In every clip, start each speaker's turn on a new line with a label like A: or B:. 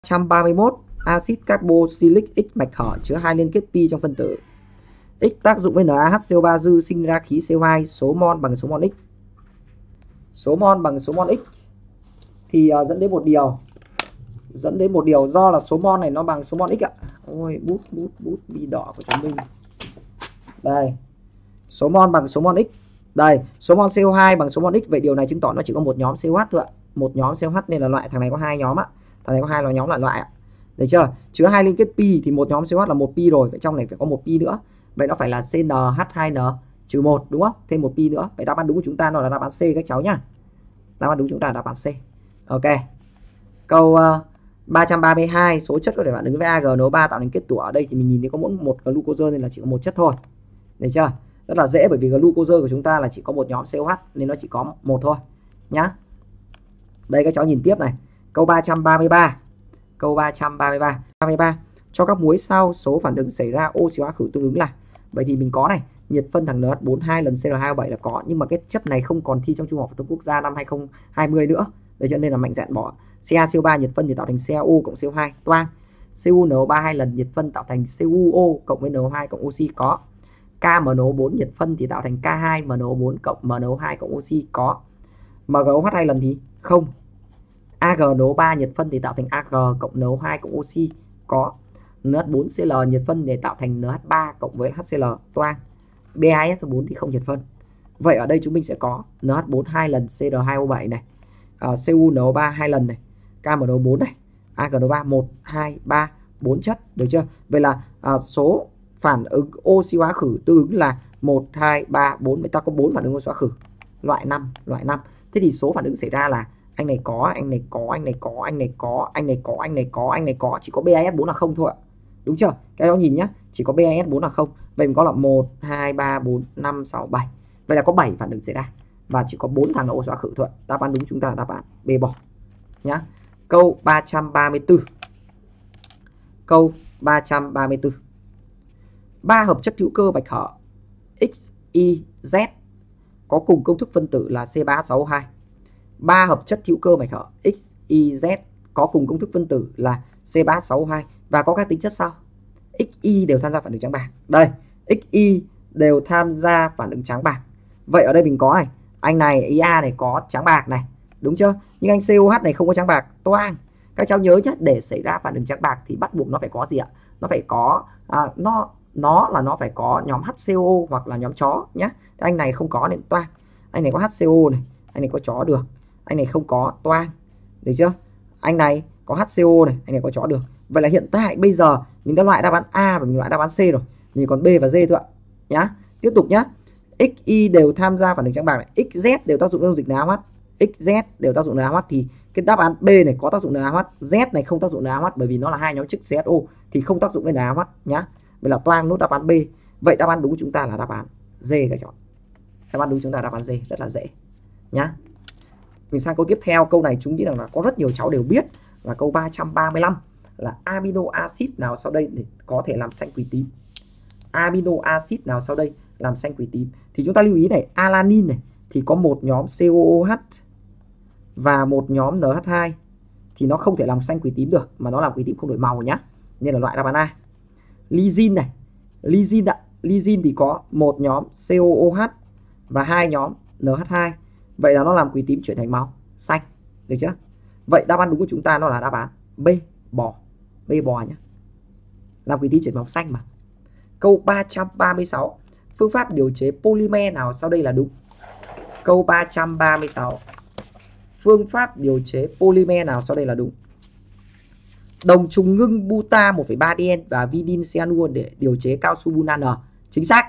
A: 131 axit carboxylic X mạch hở chứa 2 liên kết pi trong phân tử. X tác dụng với NaHCO3 dư sinh ra khí CO2, số mol bằng số mol X. Số mol bằng số mol X thì dẫn đến một điều do là số mol này nó bằng số mol X ạ. Ôi bút bi đỏ của chúng mình. Đây. Số mol bằng số mol X. Đây, số mol CO2 bằng số mol X, vậy điều này chứng tỏ nó chỉ có một nhóm COH thôi ạ. Một nhóm COH nên là loại, thằng này có hai nhóm ạ. Thằng này có hai là nhóm loại ạ. Được chưa? Chứa 2 liên kết pi thì một nhóm COH là 1 pi rồi, vậy trong này phải có 1 pi nữa. Vậy nó phải là CnH2n-1 đúng không? Thêm 1 pi nữa. Vậy đáp án đúng của chúng ta nó là đáp án C các cháu nhá. Đáp án đúng chúng ta là đáp án C. Ok. Câu 332, số chất có thể phản ứng với AgNO3 tạo thành kết tủa. Ở đây thì mình nhìn thấy có mỗi một glucose nên là chỉ có một chất thôi. Được chưa? Rất là dễ bởi vì glucose của chúng ta là chỉ có một nhóm COH nên nó chỉ có một thôi nhá. Đây các cháu nhìn tiếp này. Câu 333. Câu 333. Cho các muối sau số phản ứng xảy ra oxy hóa khử tương ứng là. Vậy thì mình có này, nhiệt phân thằng NH4 2 lần CR2O7 là có, nhưng mà cái chất này không còn thi trong Trung học phổ thông quốc gia năm 2020 nữa. Đấy cho nên là mạnh dạn bỏ. CaCO3 nhiệt phân thì tạo thành CaO cộng CO2 toang. CuNO3 2 lần nhiệt phân tạo thành CuO cộng với NO2 cộng oxy có. KMNO4 nhiệt phân thì tạo thành K2MNO4 cộng MNO2 cộng oxy có. MgOH 2 lần thì không. AgNO3 nhiệt phân thì tạo thành Ag cộng NO2 cộng oxy có. NH4Cl nhiệt phân để tạo thành NH3 cộng với HCl toang. B2SO4 thì không nhiệt phân. Vậy ở đây chúng mình sẽ có NH4 2 lần CR2O7 này, CuNO3 2 lần này, KMNO4 này, AgNO3 1 2 3 4 chất, được chưa? Vậy là số phản ứng oxy hóa khử tương ứng là 1 2 3 4, người ta có 4 phản ứng oxy hóa khử. Loại 5. Thế thì số phản ứng xảy ra là anh này có, anh này có, anh này có, anh này có, anh này có, anh này có, anh này có, chỉ có BAS4 là không thôi ạ. Đúng chưa? Các bạn nhìn nhá, chỉ có BAS4 là không. Vậy mình có là 1 2 3 4 5 6 7. Vậy là có 7 phản ứng xảy ra và chỉ có 4 thằng là oxy hóa khử thôi. Đáp án đúng chúng ta là đáp án B bỏ nhá. Câu 334. Câu 334. 3 hợp chất hữu cơ bạch hở X, Y, Z có cùng công thức phân tử là C3H6O2. 3 hợp chất hữu cơ bạch hở X, Y, Z có cùng công thức phân tử là C3H6O2 và có các tính chất sau. X, Y đều tham gia phản ứng trắng bạc. Đây, X, Y đều tham gia phản ứng trắng bạc. Vậy ở đây mình có này, anh này Ia này có trắng bạc này, đúng chưa? Nhưng anh COH này không có trắng bạc, toang. Các cháu nhớ nhé, để xảy ra phản ứng trắng bạc thì bắt buộc nó phải có gì ạ? Nó phải có nó phải có nhóm HCO hoặc là nhóm chó nhé. Anh này không có nên toang. Anh này có HCO này, anh này có chó được. Anh này không có, toang. Được chưa? Anh này có HCO này, anh này có chó được. Vậy là hiện tại bây giờ mình đã loại đáp án A và mình loại đáp án C rồi. Mình còn B và D thôi ạ. Nhá. Tiếp tục nhá. X, Y đều tham gia phản ứng trắng bạc này. X, Z đều tác dụng với dung dịch NaOH. X, Z đều tác dụng NaOH thì cái đáp án B này có tác dụng NaOH, Z này không tác dụng NaOH bởi vì nó là hai nhóm chức CSO thì không tác dụng với NaOH nhá. Vậy là toang nốt đáp án B. Vậy đáp án đúng của chúng ta là đáp án D các cháu. Đáp án đúng chúng ta là đáp án D, rất là dễ nhá. Mình sang câu tiếp theo, câu này chúng nghĩ rằng là có rất nhiều cháu đều biết, là câu 335 là amino acid nào sau đây để có thể làm xanh quỳ tím. Amino acid nào sau đây làm xanh quỳ tím? Thì chúng ta lưu ý này, alanine này thì có một nhóm COOH và một nhóm NH2 thì nó không thể làm xanh quỳ tím được, mà nó làm quỳ tím không đổi màu nhá. Nên là loại đáp án A. Lysine này, lysine thì có một nhóm COOH và hai nhóm NH2. Vậy là nó làm quỳ tím chuyển thành màu xanh, được chưa? Vậy đáp án đúng của chúng ta nó là đáp án B, bò. B bò nhé. Làm quỳ tím chuyển màu xanh mà. Câu 336. Phương pháp điều chế polymer nào sau đây là đúng? Câu 336. Phương pháp điều chế polymer nào sau đây là đúng? Đồng trùng ngưng buta 1,3-DN và vinyl cyanua để điều chế cao su buna N. Chính xác.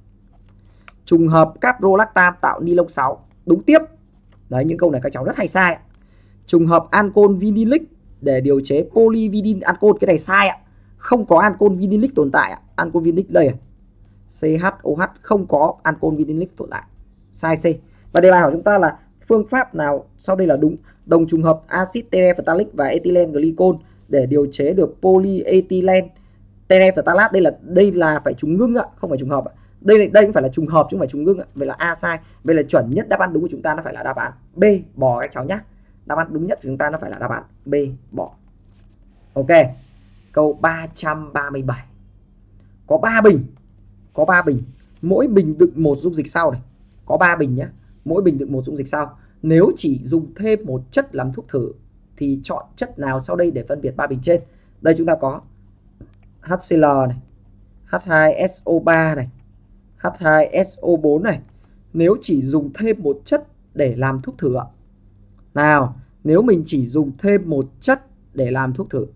A: Trùng hợp caprolactam tạo ni lông 6. Đúng tiếp. Đấy, những câu này các cháu rất hay sai ạ. Trùng hợp ancol vinylic để điều chế polyvinyl ancol, cái này sai ạ. Không có ancol vinylic tồn tại ạ. Ancol vinylic đây à. CHOH không có ancol vinylic tồn tại. Sai C. Và đề bài hỏi chúng ta là phương pháp nào sau đây là đúng? Đồng trùng hợp axit terephthalic và ethylene glycol để điều chế được polyethylene terephthalate. Đây là phải trùng ngưng ạ, không phải trùng hợp ạ. Đây cũng phải là trùng hợp chứ không phải trùng ngưng ạ. Vậy là A sai. Vậy là chuẩn nhất đáp án đúng của chúng ta nó phải là đáp án B, bò các cháu nhé. Đáp án đúng nhất của chúng ta nó phải là đáp án B, bò. Ok. Câu 337. Có 3 bình. Có 3 bình. Mỗi bình đựng một dung dịch sau này. Có 3 bình nhé. Mỗi bình đựng một dung dịch sau. Nếu chỉ dùng thêm một chất làm thuốc thử thì chọn chất nào sau đây để phân biệt 3 bình trên? Đây chúng ta có HCl này, H2SO3 này, H2SO4 này. Nếu chỉ dùng thêm một chất để làm thuốc thử ạ. Nào, nếu mình chỉ dùng thêm một chất để làm thuốc thử.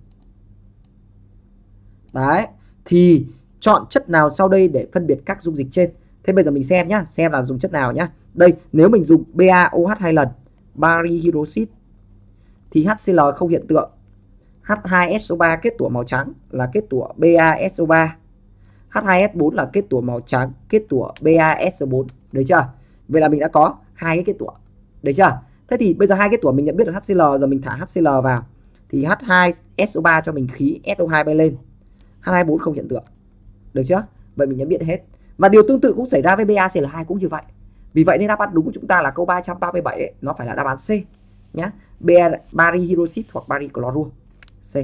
A: Đấy, thì chọn chất nào sau đây để phân biệt các dung dịch trên. Thế bây giờ mình xem nhá, xem là dùng chất nào nhá. Đây, nếu mình dùng BaOH 2 lần, bari hydroxit, thì HCl không hiện tượng. H2SO3 kết tủa màu trắng là kết tủa BaSO3. H2S4 là kết tủa màu trắng, kết tủa BaSO4. Được chưa? Vậy là mình đã có hai cái kết tủa. Được chưa? Thế thì bây giờ hai kết tủa mình nhận biết được HCl, giờ mình thả HCl vào thì H2SO3 cho mình khí SO2 bay lên. H2S4 không hiện tượng. Được chưa? Vậy mình nhận biết hết. Và điều tương tự cũng xảy ra với BaCl2 cũng như vậy. Vì vậy nên đáp án đúng của chúng ta là câu 337 ấy, nó phải là đáp án C nhá. Bari hydroxit hoặc bari clorua. C.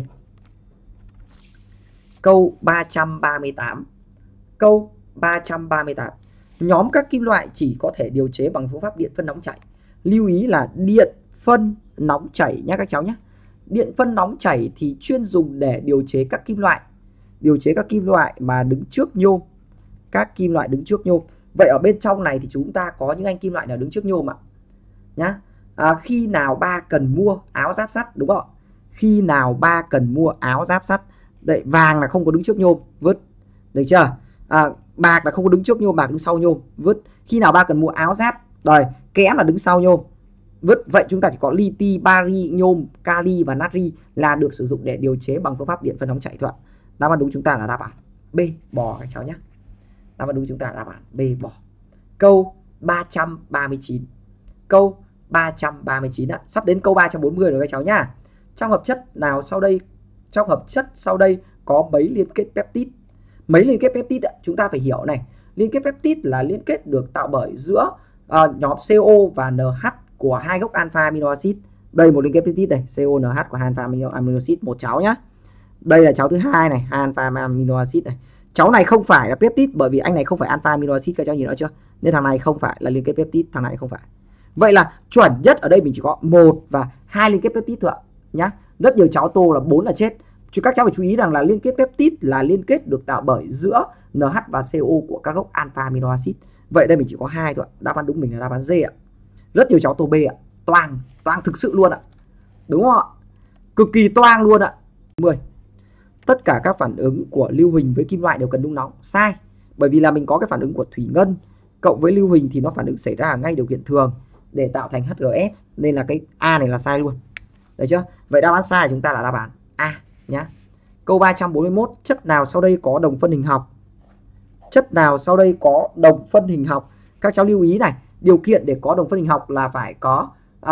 A: Câu 338. Câu 338. Nhóm các kim loại chỉ có thể điều chế bằng phương pháp điện phân nóng chảy. Lưu ý là điện phân nóng chảy nhé các cháu nhé. Điện phân nóng chảy thì chuyên dùng để điều chế các kim loại. Điều chế các kim loại mà đứng trước nhôm. Các kim loại đứng trước nhôm. Vậy ở bên trong này thì chúng ta có những anh kim loại nào đứng trước nhôm ạ? Nhá. Khi nào ba cần mua áo giáp sắt, đúng không? Khi nào ba cần mua áo giáp sắt. Đấy, vàng là không có đứng trước nhôm, vứt. Được chưa? Bạc là không có đứng trước nhôm, bạc đứng sau nhôm, vứt. Khi nào ba cần mua áo giáp, rồi kẽm là đứng sau nhôm, vứt. Vậy chúng ta chỉ có li-ti, bari, nhôm, kali và natri là được sử dụng để điều chế bằng phương pháp điện phân nóng chảy thôi. Đáp án đúng chúng ta là đáp án B, bò các cháu nhé. Đáp án đúng chúng ta là đáp án B, bò. Câu 339. Câu 339 ạ. Sắp đến câu 340 rồi các cháu nhá. Trong hợp chất nào sau đây, trong hợp chất sau đây có mấy liên kết peptide? Mấy liên kết peptide chúng ta phải hiểu này. Liên kết peptide là liên kết được tạo bởi giữa nhóm CO và NH của hai gốc alpha amino acid. Đây một liên kết peptide này, CONH của hai alpha amino acid, một cháu nhá. Đây là cháu thứ hai này, hai alpha amino acid này. Cháu này không phải là peptide bởi vì anh này không phải alpha amino acid, các cháu nhìn rõ chưa? Nên thằng này không phải là liên kết peptide, thằng này không phải. Vậy là chuẩn nhất ở đây mình chỉ có 1 và 2 liên kết peptide thôi ạ nhá. Rất nhiều cháu tô là 4 là chết. Các cháu phải chú ý rằng là liên kết peptide là liên kết được tạo bởi giữa NH và CO của các gốc alpha amino acid. Vậy đây mình chỉ có 2 thôi ạ. Đáp án đúng mình là đáp án D ạ. Rất nhiều cháu tô B ạ. Toang thực sự luôn ạ. Đúng không ạ? Cực kỳ toang luôn ạ. 10. Tất cả các phản ứng của lưu huỳnh với kim loại đều cần đun nóng. Sai. Bởi vì là mình có cái phản ứng của thủy ngân cộng với lưu huỳnh thì nó phản ứng xảy ra ngay điều kiện thường để tạo thành HGS, nên là cái A này là sai luôn. Được chưa? Vậy đáp án sai chúng ta là đáp án A nhá. Câu 341. Chất nào sau đây có đồng phân hình học? Chất nào sau đây có đồng phân hình học? Các cháu lưu ý này, điều kiện để có đồng phân hình học là phải có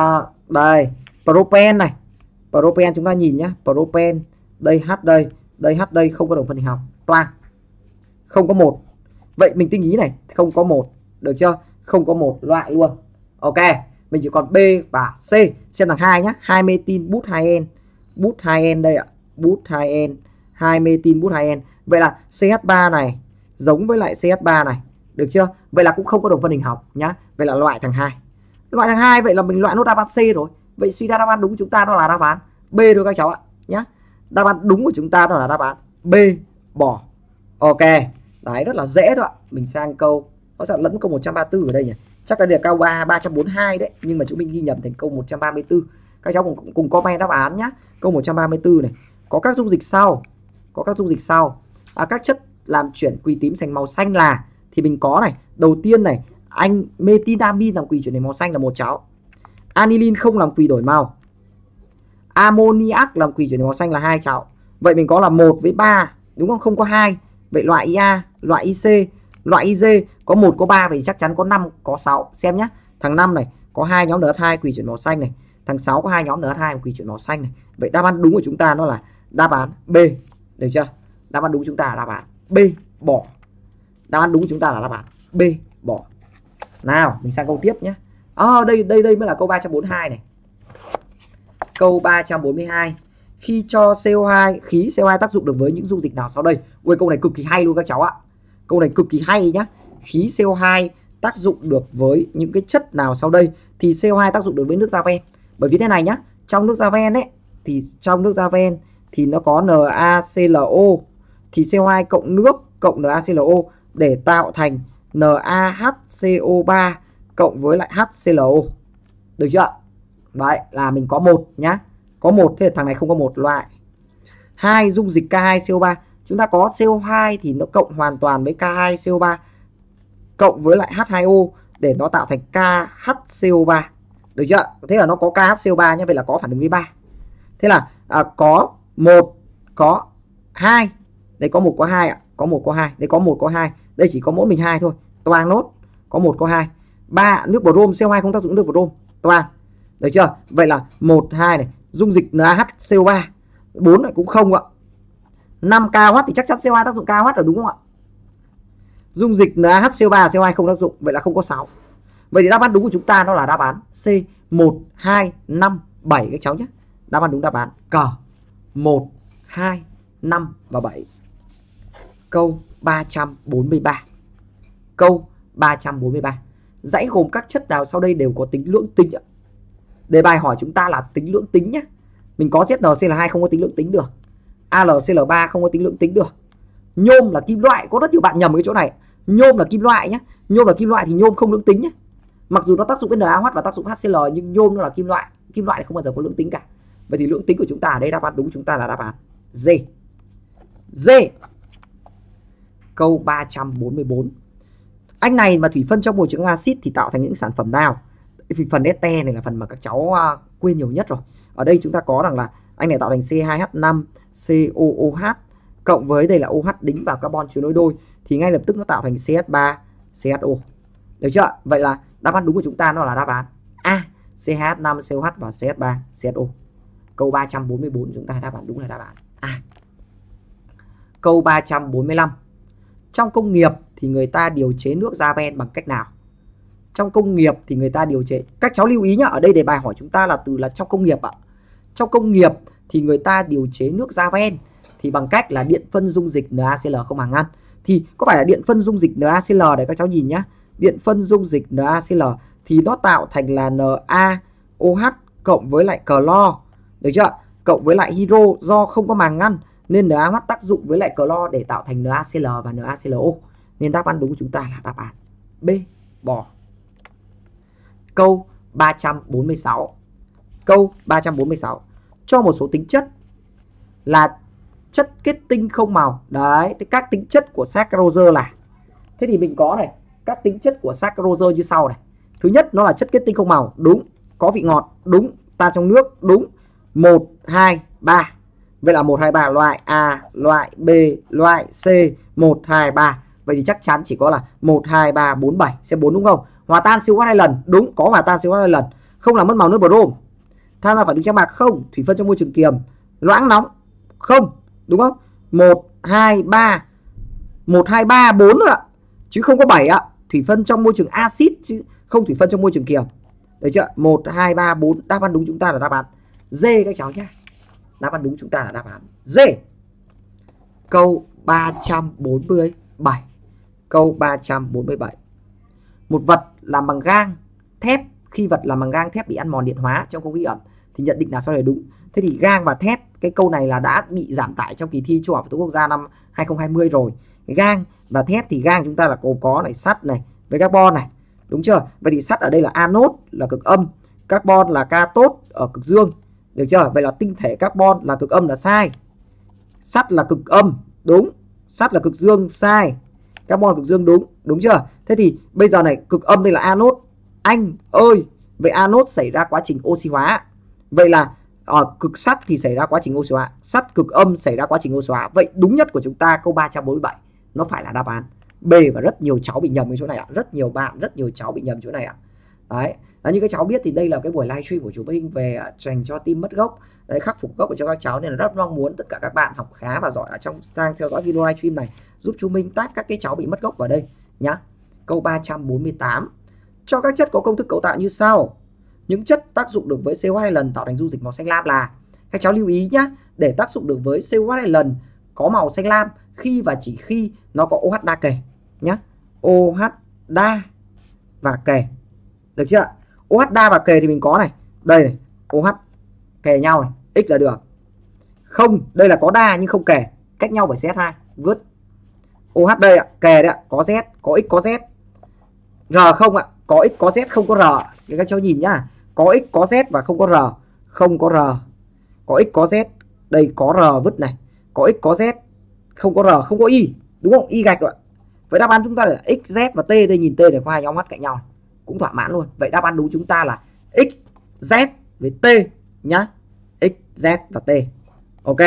A: đây, propen này. Propen chúng ta nhìn nhá, propen, đây H đây, đây H đây, không có đồng phân hình học, toang. Không có một. Vậy mình tinh ý này, không có một, được chưa? Không có một, loại luôn. Ok, mình chỉ còn B và C. Xem thằng 2 nhá, 2 metin bút 2N. Bút 2N đây ạ, bút 2N, 2 metin bút 2N. Vậy là CH3 này giống với lại CH3 này, được chưa? Vậy là cũng không có đồng phân hình học nhá. Vậy là loại thằng 2. Loại thằng 2 vậy là mình loại nốt đáp án C rồi. Vậy suy ra đáp án đúng của chúng ta đó là đáp án B thôi các cháu ạ nhá. Đáp án đúng của chúng ta đó là đáp án B, bỏ. Ok. Đấy, rất là dễ thôi ạ. Mình sang câu, nó sẽ lẫn câu 134 ở đây nhỉ. Chắc là được câu 342 đấy, nhưng mà chúng mình ghi nhầm thành câu 134. Các cháu cùng comment đáp án nhá. Câu 134 này, có các dung dịch sau. Có các dung dịch sau. Các chất làm chuyển quỳ tím thành màu xanh là, thì mình có này, đầu tiên này, anh methylamine làm quỳ chuyển thành màu xanh là một cháu. Aniline không làm quỳ đổi màu. Ammoniac làm quỳ chuyển thành màu xanh là hai cháu. Vậy mình có là 1 với 3, đúng không? Không có 2. Vậy loại IA, loại IC, loại IG có 1 có 3 thì chắc chắn có 5 có 6. Xem nhé. Thằng 5 này có 2 nhóm NH2 quỳ chuyển màu xanh này. Thằng 6 có 2 nhóm NH2 quỳ chuyển màu xanh này. Vậy đáp án đúng của chúng ta nó là đáp án B. Được chưa? Đáp án đúng của chúng ta là đáp án B, bỏ. Đáp án đúng của chúng ta là đáp án B, bỏ. Nào, mình sang câu tiếp nhé. Đây mới là câu 342 này. Câu 342. khi cho CO2, khí CO2 tác dụng được với những dung dịch nào sau đây? Ui, câu này cực kỳ hay luôn các cháu ạ. Câu này cực kỳ hay nhá. Khí CO2 tác dụng được với những cái chất nào sau đây? Thì CO2 tác dụng được với nước da ven. Bởi vì thế này nhá, trong nước da ven ấy, thì trong nước da ven thì nó có NaClO, thì CO2 cộng nước cộng NaClO để tạo thành NaHCO3 cộng với lại HClO. Được chưa? Đấy là mình có một nhá. Có một, thế thằng này không có một loại. 2 dung dịch K2CO3. Chúng ta có CO2 thì nó cộng hoàn toàn với K2CO3 cộng với lại H2O để nó tạo thành KHCO3. Được chưa? Thế là nó có KHCO3 nhé, vậy là có phản ứng với 3. Thế là có 1, có 2. Đây có 1 có 2 ạ, có 1 có 2. Đây có 1 có 2. Đây chỉ có mỗi mình 2 thôi. Toang nốt. Có 1 có 2. 3 nước brom, CO2 không tác dụng nước brom. Toang. Được chưa? Vậy là 1 2 này, dung dịch NaHCO3. 4 lại cũng không ạ. 5 kW thì chắc chắn CO2 tác dụng kW rồi đúng không ạ? Dung dịch NaHCO3 CO2 không tác dụng, vậy là không có 6. Vậy thì đáp án đúng của chúng ta nó là đáp án C 1 2 5 7 các cháu nhé. Đáp án đúng đáp án cờ 1 2 5 và 7. Câu 343. Câu 343. Dãy gồm các chất nào sau đây đều có tính lưỡng tính ạ? Đề bài hỏi chúng ta là tính lưỡng tính nhé. Mình có ZnCl2 không có tính lưỡng tính được. AlCl3 không có tính lưỡng tính được. Nhôm là kim loại, có rất nhiều bạn nhầm cái chỗ này. Nhôm là kim loại nhé. Nhôm là kim loại thì nhôm không lưỡng tính nhé. Mặc dù nó tác dụng với NaOH và tác dụng HCl nhưng nhôm nó là kim loại. Kim loại không bao giờ có lưỡng tính cả. Vậy thì lưỡng tính của chúng ta ở đây đáp án đúng chúng ta là đáp án D. D. Câu 344. Anh này mà thủy phân trong môi trường axit thì tạo thành những sản phẩm nào? Phần este này là phần mà các cháu quên nhiều nhất rồi. Ở đây chúng ta có rằng là anh này tạo thành C2H5 COOH cộng với đây là OH đính vào carbon chứa nối đôi thì ngay lập tức nó tạo thành CH3 CHO. Được chưa? Vậy là đáp án đúng của chúng ta nó là đáp án A, CH5 COH và CH3 CHO. Câu 344 chúng ta đáp án đúng là đáp án A. Câu 345. Trong công nghiệp thì người ta điều chế nước da ven bằng cách nào? Trong công nghiệp thì người ta điều chế, các cháu lưu ý nhá, ở đây đề bài hỏi chúng ta là từ là trong công nghiệp ạ. Trong công nghiệp thì người ta điều chế nước da ven thì bằng cách là điện phân dung dịch NaCl không hàn ngăn. Thì có phải là điện phân dung dịch NaCl để các cháu nhìn nhá. Điện phân dung dịch NaCl thì nó tạo thành là NaOH cộng với lại clo. Được chưa? Cộng với lại hydro, do không có màng ngăn nên NaOH tác dụng với lại clo để tạo thành NaCl và NaClO. Nên đáp án đúng của chúng ta là đáp án B, bò. Câu 346. Câu 346. Cho một số tính chất là chất kết tinh không màu. Đấy, các tính chất của saccharose là. Thế thì mình có này, các tính chất của saccharose như sau này. Thứ nhất nó là chất kết tinh không màu, đúng. Có vị ngọt, đúng. Tan trong nước, đúng. 1 2 3. Vậy là 1 2 3 loại A, loại B, loại C, 1 2 3. Vậy thì chắc chắn chỉ có là 1 2 3 4 7, xem 4 đúng không? Hòa tan siêu hot 2 lần, đúng, có hòa tan siêu hot 2 lần. Không làm mất màu nước brom. Tham gia phản ứng trang mạc không, thủy phân trong môi trường kiềm. Loãng nóng không, đúng không? 1 2 3. 1 2 3 4 nữa ạ. Chứ không có 7 ạ. Thủy phân trong môi trường axit chứ không thủy phân trong môi trường kiềm. Được chưa? 1 2 3 4, đáp án đúng chúng ta là đáp án D các cháu nhé. Đáp án đúng chúng ta là đáp án D. Câu 347. Câu 347. Một vật làm bằng gang thép, khi vật làm bằng gang thép bị ăn mòn điện hóa trong không khí ẩm thì nhận định nào sau này đúng? Thế thì gang và thép, cái câu này là đã bị giảm tải trong kỳ thi Trung học phổ thông quốc gia năm 2020 rồi. Gang và thép thì gang chúng ta là gồm có này, sắt này với carbon này, đúng chưa? Vậy thì sắt ở đây là anode là cực âm, carbon là cathode ở cực dương. Được chưa? Vậy là tinh thể carbon là cực âm là sai. Sắt là cực âm, đúng. Sắt là cực dương, sai. Carbon là cực dương, đúng. Đúng chưa? Thế thì bây giờ này, cực âm đây là anode. Anh ơi, vậy anode xảy ra quá trình oxy hóa. Vậy là ở cực sắt thì xảy ra quá trình oxy hóa. Sắt cực âm xảy ra quá trình oxy hóa. Vậy đúng nhất của chúng ta câu 347 nó phải là đáp án B, và rất nhiều cháu bị nhầm cái chỗ này ạ. Rất nhiều bạn, rất nhiều cháu bị nhầm chỗ này ạ. Đấy. Như các cháu biết thì đây là cái buổi livestream của chúng mình về dành cho team mất gốc. Đấy, khắc phục gốc cho các cháu, nên là rất mong muốn tất cả các bạn học khá và giỏi ở trong sang theo dõi video livestream này giúp chúng mình tag các cái cháu bị mất gốc vào đây nhá. Câu 348. Cho các chất có công thức cấu tạo như sau. Những chất tác dụng được với CO2 lần tạo thành dung dịch màu xanh lam là. Các cháu lưu ý nhá, để tác dụng được với COH hai lần có màu xanh lam khi và chỉ khi nó có OH đa kề nhé. OH đa và kề. Được chưa? OH đa và kề thì mình có này. Đây này, OH kề nhau này, X là được. Không, đây là có đa nhưng không kề, cách nhau bởi CH2, vứt. OH đây ạ, kề đấy ạ, có Z, có X có Z. R không ạ, có X có Z không có R. Các cháu nhìn nhá, có X có Z và không có R, không có R. Có X có Z, đây có R vứt này, có X có Z, không có R, không có Y, đúng không? Y gạch rồi. Vậy đáp án chúng ta là X, Z và T. Đây nhìn T này có hai nhóm mắt cạnh nhau, cũng thỏa mãn luôn. Vậy đáp án đúng chúng ta là X, Z với T nhá. X, Z và T. Ok.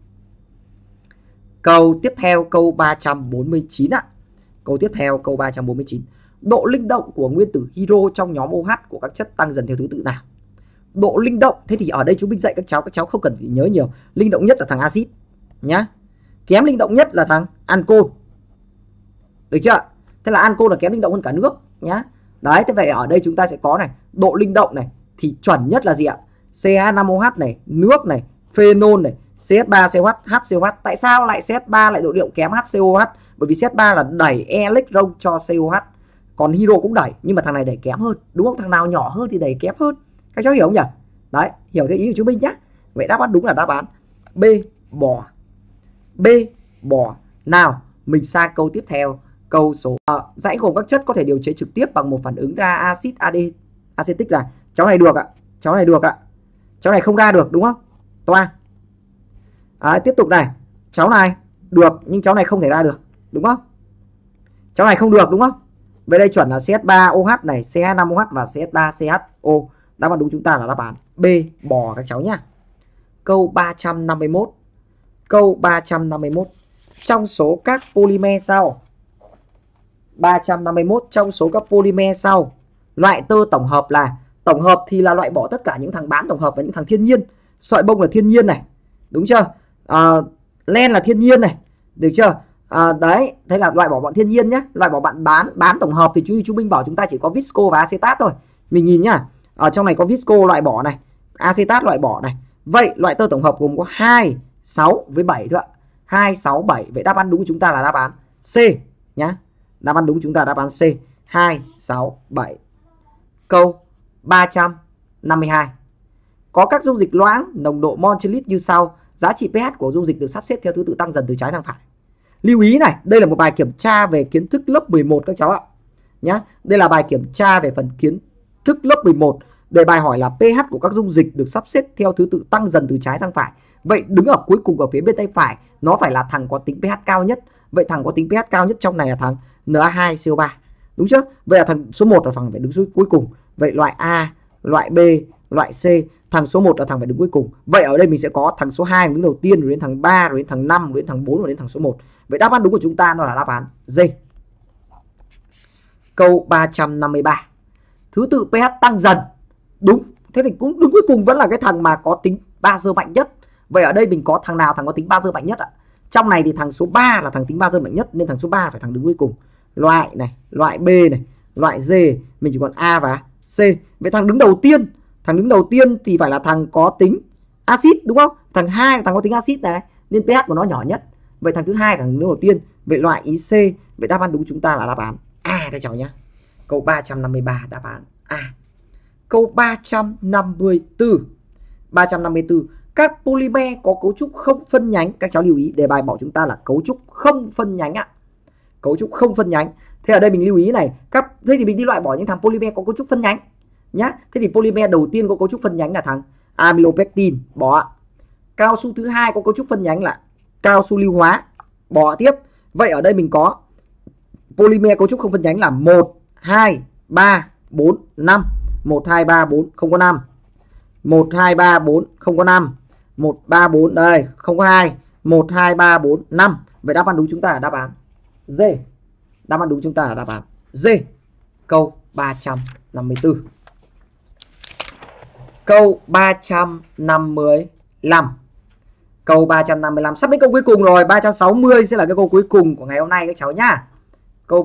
A: Câu tiếp theo, câu 349 ạ. Câu tiếp theo, câu 349. Độ linh động của nguyên tử hydro trong nhóm OH của các chất tăng dần theo thứ tự nào? Độ linh động, thế thì ở đây chúng mình dạy các cháu không cần phải nhớ nhiều. Linh động nhất là thằng axit nhá. Kém linh động nhất là thằng ancol. Được chưa? Thế là ancol là kém linh động hơn cả nước nhá. Đấy, thế vậy ở đây chúng ta sẽ có này, độ linh động này thì chuẩn nhất là gì ạ? CH5OH này, nước này, phenol này, CH3COH, HCOH. Tại sao lại CH3 lại độ linh động kém HCOH? Bởi vì CH3 là đẩy electron cho COH. Còn hydro cũng đẩy nhưng mà thằng này đẩy kém hơn, đúng không? Thằng nào nhỏ hơn thì đẩy kém hơn. Các cháu hiểu không nhỉ? Đấy, hiểu theo ý của chúng mình nhé. Vậy đáp án đúng là đáp án B, bò. B, bò. Nào, mình sang câu tiếp theo. Câu số dãy gồm các chất có thể điều chế trực tiếp bằng một phản ứng ra axit acetic là cháu này được ạ, cháu này được ạ, cháu này không ra được đúng không? Toa. Tiếp tục này, cháu này được nhưng cháu này không thể ra được, đúng không? Cháu này không được đúng không? Về đây chuẩn là CH3OH này, CH5OH và CH3CHO. Đáp án đúng chúng ta là đáp án B, bò các cháu nhá. Câu 351. Câu 351. Trong số các polymer sau, 351 trong số các polymer sau, loại tơ tổng hợp là, tổng hợp thì là loại bỏ tất cả những thằng bán tổng hợp và những thằng thiên nhiên. Sợi bông là thiên nhiên này, đúng chưa? Len là thiên nhiên này, được chưa? Đấy, thế là loại bỏ bọn thiên nhiên nhé. Loại bỏ bạn bán tổng hợp thì chú Minh bảo chúng ta chỉ có visco và acetat thôi. Mình nhìn nhá, ở trong này có visco loại bỏ này, acetat loại bỏ này. Vậy loại tơ tổng hợp gồm có 2, 6 với 7 thôi ạ. 2, 6, 7. Vậy đáp án đúng của chúng ta là đáp án C nhá. Đáp án đúng chúng ta là đáp án C, 2, 6, 7. Câu 352. Có các dung dịch loãng nồng độ mol trên lít như sau. Giá trị pH của dung dịch được sắp xếp theo thứ tự tăng dần từ trái sang phải. Lưu ý này, đây là một bài kiểm tra về kiến thức lớp 11 các cháu ạ. Nhá, đây là bài kiểm tra về phần kiến thức lớp 11. Đề bài hỏi là pH của các dung dịch được sắp xếp theo thứ tự tăng dần từ trái sang phải. Vậy đứng ở cuối cùng ở phía bên tay phải, nó phải là thằng có tính pH cao nhất. Vậy thằng có tính pH cao nhất trong này là thằng Na2CO3. Đúng chưa? Vậy là thằng số 1 là thằng phải đứng cuối cùng. Vậy loại A, loại B, loại C, thằng số 1 là thằng phải đứng cuối cùng. Vậy ở đây mình sẽ có thằng số 2 đứng đầu tiên, rồi đến thằng 3, rồi đến thằng 5, rồi đến thằng 4, rồi đến thằng số 1. Vậy đáp án đúng của chúng ta nó là đáp án D. Câu 353. Thứ tự pH tăng dần. Đúng. Thế thì cũng đứng cuối cùng vẫn là cái thằng mà có tính bazơ mạnh nhất. Vậy ở đây mình có thằng nào thằng có tính bazơ mạnh nhất ạ? Trong này thì thằng số 3 là thằng tính bazơ mạnh nhất nên thằng số 3 phải thằng đứng cuối cùng. Loại này, loại B này, loại D, mình chỉ còn A và C. Vậy thằng đứng đầu tiên thì phải là thằng có tính axit đúng không? Thằng 2 là thằng có tính axit này nên pH của nó nhỏ nhất. Vậy thằng thứ hai là thằng đứng đầu tiên. Vậy loại ý C. Vậy đáp án đúng chúng ta là đáp án A các cháu nhé. Câu 353 đáp án A. Câu 354. 354. Các polymer có cấu trúc không phân nhánh. Các cháu lưu ý, đề bài bảo chúng ta là cấu trúc không phân nhánh ạ. Cấu trúc không phân nhánh. Thế ở đây mình lưu ý này, thế thì mình đi loại bỏ những thằng polymer có cấu trúc phân nhánh nhá. Thế thì polymer đầu tiên có cấu trúc phân nhánh là thằng amylopectin, bỏ ạ. Cao su thứ hai có cấu trúc phân nhánh là cao su lưu hóa, bỏ tiếp. Vậy ở đây mình có polymer cấu trúc không phân nhánh là 1, 2, 3, 4, 5. 1, 2, 3, 4, không có 5. 1, 2, 3, 4, không có 5. 1, 3, 4, đây, không có 2. 1, 2, 3, 4, 5. Vậy đáp án đúng chúng ta là đáp án D. Đáp án đúng chúng ta là đáp án D. Câu 354. Câu 355. Câu 355 sắp đến câu cuối cùng rồi. 360 sẽ là cái câu cuối cùng của ngày hôm nay các cháu nhá. Câu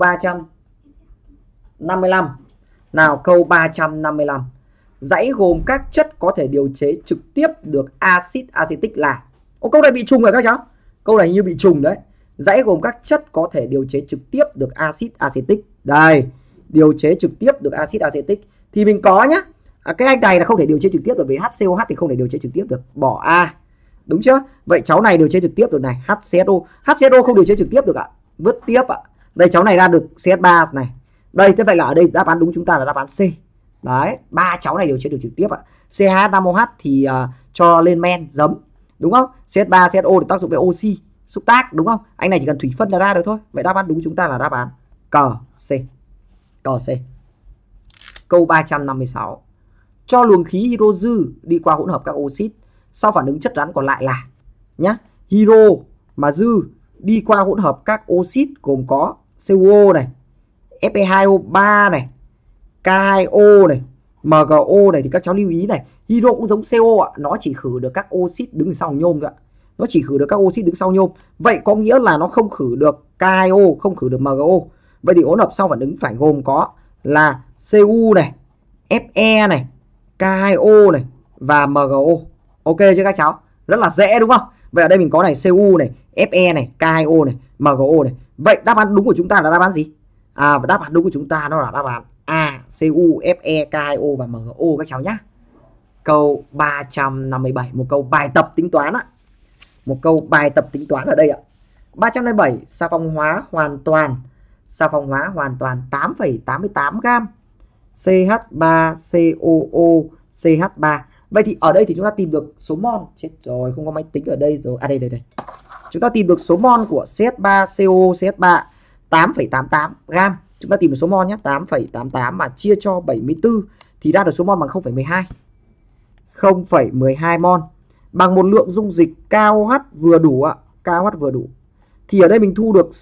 A: 355. Nào, câu 355. Dãy gồm các chất có thể điều chế trực tiếp được axit acetic là. Ô, câu này bị trùng rồi các cháu. Câu này như bị trùng đấy. Dãy gồm các chất có thể điều chế trực tiếp được axit acetic. Đây, điều chế trực tiếp được axit acetic thì mình có nhá. Cái anh này là không thể điều chế trực tiếp được, vì HCOH thì không thể điều chế trực tiếp được, bỏ A. Đúng chưa? Vậy cháu này điều chế trực tiếp được này, HCSO. HCSO không điều chế trực tiếp được ạ. Vứt tiếp ạ. Đây cháu này ra được CS3 này. Đây, thế vậy là ở đây đáp án đúng chúng ta là đáp án C. Đấy, ba cháu này điều chế được trực tiếp ạ. CH5OH thì cho lên men giấm, đúng không? CS3, CSO thì tác dụng với oxy, xúc tác, đúng không? Anh này chỉ cần thủy phân là ra được thôi. Vậy đáp án đúng chúng ta là đáp án cờ C. Cờ C. Câu 356. Cho luồng khí hydro dư đi qua hỗn hợp các oxit, sau phản ứng chất rắn còn lại là nhá. Hydro mà dư đi qua hỗn hợp các oxit gồm có CuO này, Fe2O3 này, K2O này, MgO này, thì các cháu lưu ý này, hydro cũng giống CO ạ, nó chỉ khử được các oxit đứng sau nhôm thôi ạ. Nó chỉ khử được các oxit đứng sau nhôm. Vậy có nghĩa là nó không khử được K2O, không khử được MgO. Vậy thì hỗn hợp sau phản ứng phải gồm có là Cu này, Fe này, K2O này và MgO. Ok chưa các cháu? Rất là dễ đúng không? Vậy ở đây mình có này Cu này, Fe này, K2O này, MgO này. Vậy đáp án đúng của chúng ta là đáp án gì? Và đáp án đúng của chúng ta nó là đáp án A, Cu, Fe, K2O và MgO các cháu nhé. Câu 357, một câu bài tập tính toán ạ. Một câu bài tập tính toán ở đây ạ. 357, xà phòng hóa hoàn toàn 8,88 gam CH3COO CH3. Vậy thì ở đây thì chúng ta tìm được số mol. Chết rồi, không có máy tính ở đây rồi. Đây. Chúng ta tìm được số mol của CH3COO CH3 8,88 gam. Chúng ta tìm được số mol nhé, 8,88 mà chia cho 74 thì ra được số mol bằng 0,12. 0,12 mol bằng một lượng dung dịch KOH vừa đủ ạ, KOH vừa đủ. Thì ở đây mình thu được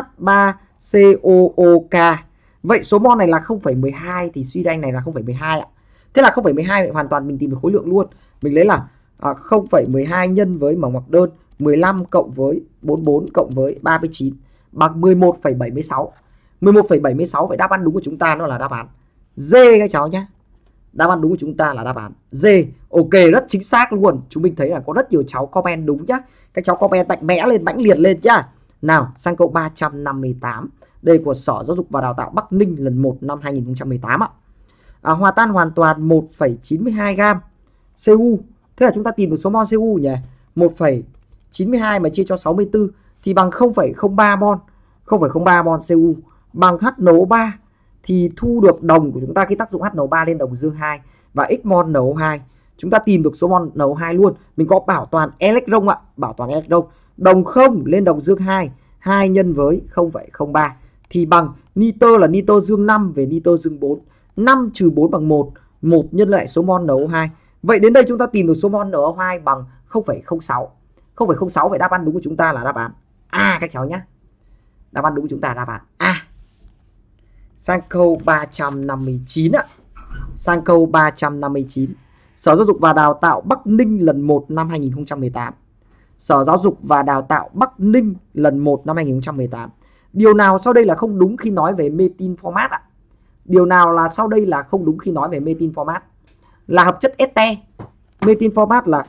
A: CH3COOK. Vậy số mol này là 0,12 thì suy ra này là 0,12 ạ. Thế là 0,12 hoàn toàn mình tìm được khối lượng luôn. Mình lấy là 0,12 nhân với mở ngoặc đơn 15 cộng với 44 cộng với 39 bằng 11,76. 11,76. Vậy đáp án đúng của chúng ta nó là đáp án D các cháu nhé. Đáp án đúng của chúng ta là đáp án D. Ok, rất chính xác luôn. Chúng mình thấy là có rất nhiều cháu comment đúng nhá. Các cháu comment mạnh mẽ lên, mãnh liệt lên nhá. Nào, sang câu 358. Đây của Sở Giáo dục và Đào tạo Bắc Ninh lần 1 năm 2018 ạ. Hòa tan hoàn toàn 1,92 gam Cu. Thế là chúng ta tìm được số mol Cu nhỉ? 1,92 mà chia cho 64 thì bằng 0,03 mol. 0,03 mol Cu bằng HNO3 thì thu được đồng của chúng ta khi tác dụng HNO3 lên đồng dương 2 và x mol NO2. Chúng ta tìm được số mol NO2 luôn. Mình có bảo toàn electron ạ, bảo toàn electron. Đồng 0 lên đồng dương 2, 2 nhân với 0,03 thì bằng nitơ là nitơ dương 5 về nitơ dương 4. 5 trừ 4 bằng 1, 1 nhân lại số mol NO2. Vậy đến đây chúng ta tìm được số mol NO2 bằng 0,06. 0,06 vậy đáp án đúng của chúng ta là đáp án A các cháu nhé. Đáp án đúng của chúng ta là đáp án A. Sang câu 359 ạ. Sang câu 359. Sở Giáo dục và Đào tạo Bắc Ninh lần 1 năm 2018. Sở Giáo dục và Đào tạo Bắc Ninh lần 1 năm 2018. Điều nào sau đây là không đúng khi nói về methyl format ạ? Điều nào là sau đây là không đúng khi nói về methyl format? Là hợp chất ester. Methyl format là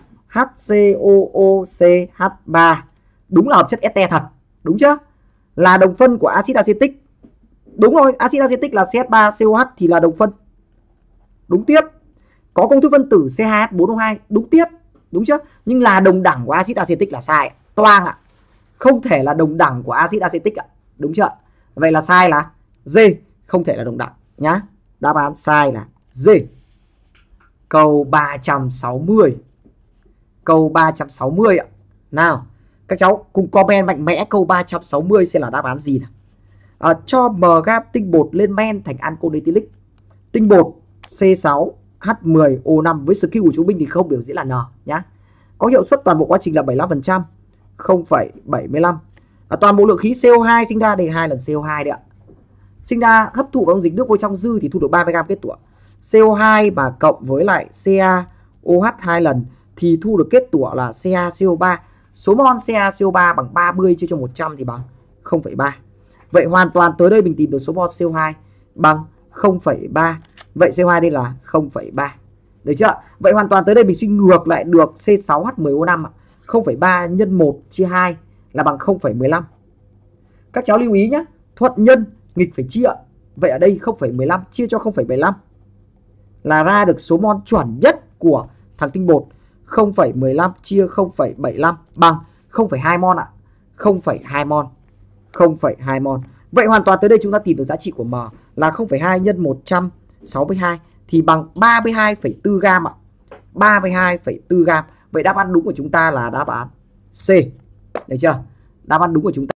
A: HCOOCH3. Đúng là hợp chất ester thật. Đúng chưa? Là đồng phân của axit acetic. Đúng rồi, axit acetic là CH3COH thì là đồng phân. Đúng tiếp. Có công thức phân tử CH4O2. Đúng tiếp. Đúng chưa? Nhưng là đồng đẳng của axit acetic là sai. Toang ạ. Không thể là đồng đẳng của axit acetic ạ. Đúng chưa? Vậy là sai là D. Không thể là đồng đẳng nhá. Đáp án sai là D. Câu 360. Câu 360 ạ. Nào, các cháu cùng comment mạnh mẽ câu 360 sẽ là đáp án gì nào. Cho m gam tinh bột lên men thành ancol ethylic. Tinh bột C6H10O5 với skill của chú Minh thì không biểu diễn là N nhá. Có hiệu suất toàn bộ quá trình là 75%, 0,75. Toàn bộ lượng khí CO2 sinh ra đây 2 lần CO2 đấy ạ. Sinh ra hấp thụ vào dịch nước vô trong dư thì thu được 30 gam kết tủa. CO2 mà cộng với lại CaOH 2 lần thì thu được kết tủa là CaCO3. Số mol CaCO3 bằng 30 chia cho 100 thì bằng 0,3. Vậy hoàn toàn tới đây mình tìm được số mol CO2 bằng 0,3. Vậy CO2 đây là 0,3. Được chưa? Vậy hoàn toàn tới đây mình suy ngược lại được C6H10O5 0,3 nhân 1 chia 2 là bằng 0,15. Các cháu lưu ý nhé, thuận nhân nghịch phải chia. Vậy ở đây 0,15 chia cho 0,75 là ra được số mol chuẩn nhất của thằng tinh bột. 0,15 chia 0,75 bằng 0,2 mol ạ. 0,2 mol. 0,2 mol. Vậy hoàn toàn tới đây chúng ta tìm được giá trị của M là 0,2 nhân 162 thì bằng 32,4 gam ạ. 32,4 gam. Vậy đáp án đúng của chúng ta là đáp án C. Được chưa? Đáp án đúng của chúng ta